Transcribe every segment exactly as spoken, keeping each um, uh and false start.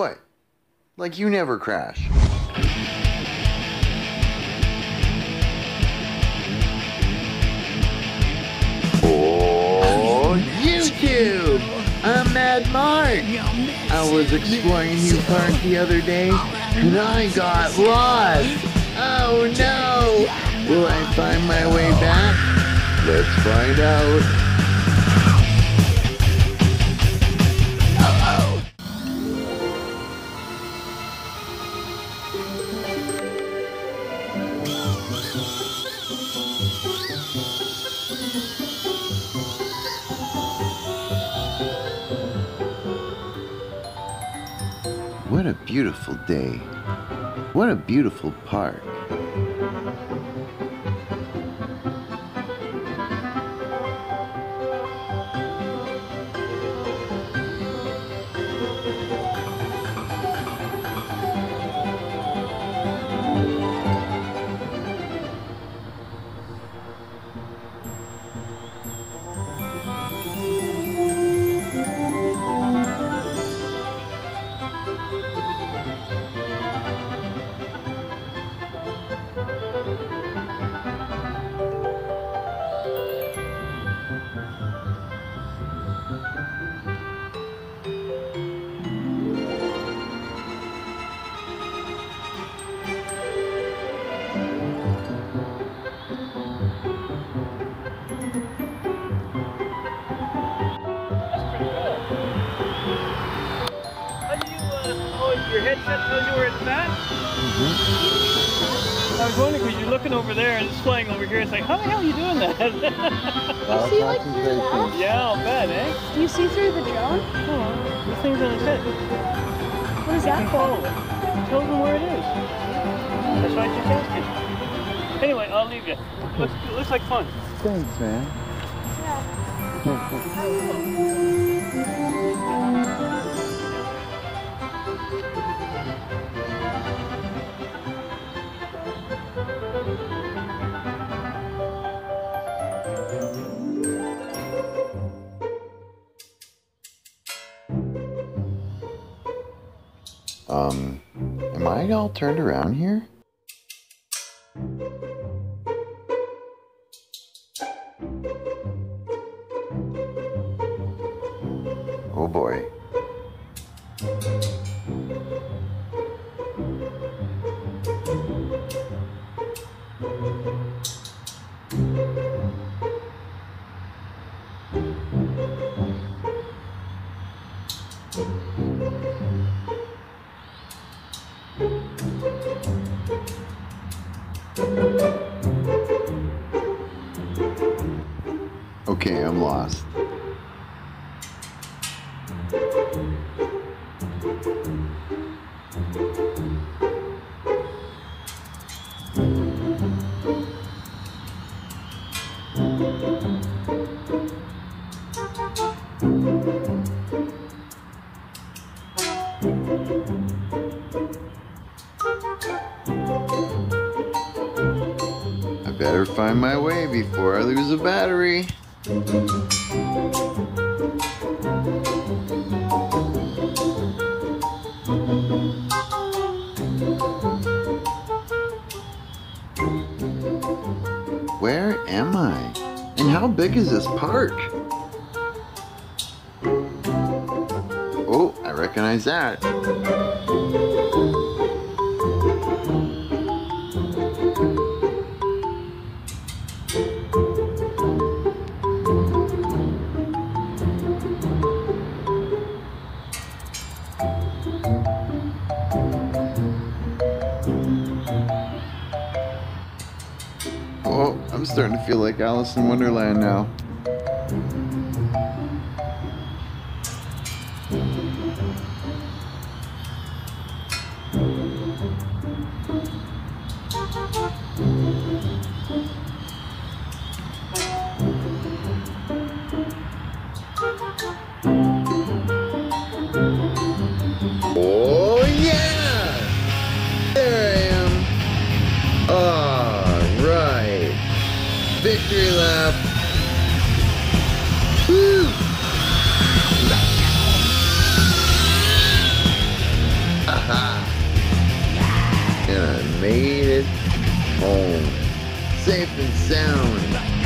What? Like you never crash. Oh, YouTube! I'm Mad Marc! I was exploring New Park the other day, and I got lost! Oh no! Will I find my way back? Let's find out. What a beautiful day. What a beautiful park. Your headset tells you where it's at? Mm-hmm. I was wondering because you're looking over there and it's flying over here. It's like, how the hell are you doing that? Do you see like through that? Yeah, I'll bet, eh? Do you see through the drone? Oh, this thing's on its head. What is that for? Follow it. It tells them where it is. That's why I just asked you. Anyway, I'll leave you. Looks, it looks like fun. Thanks, man. Um, am I all turned around here? Oh boy. Okay, I'm lost. I better find my way before I lose a battery. Where am I? And how big is this park? Oh, I recognize that. Oh, I'm starting to feel like Alice in Wonderland now. Oh yeah! There I am. All right. Victory lap. Woo! home, safe and sound.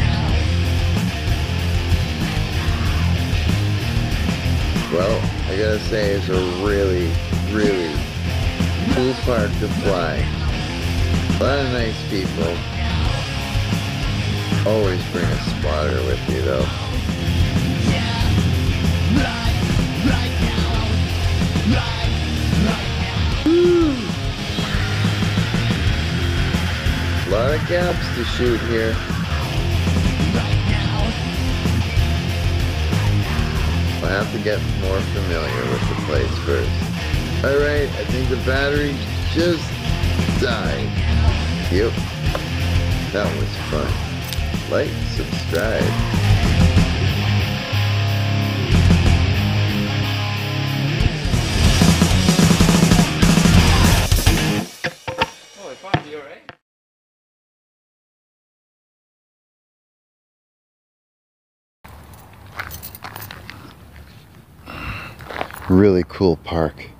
Well, I gotta say, it's a really, really cool park to fly. A lot of nice people. Always bring a spotter with you though. Woo! A lot of gaps to shoot here. I'll have to get more familiar with the place first. Alright, I think the battery just died. Yep. That was fun. Like, subscribe. Oh, I found you, alright? Really cool park.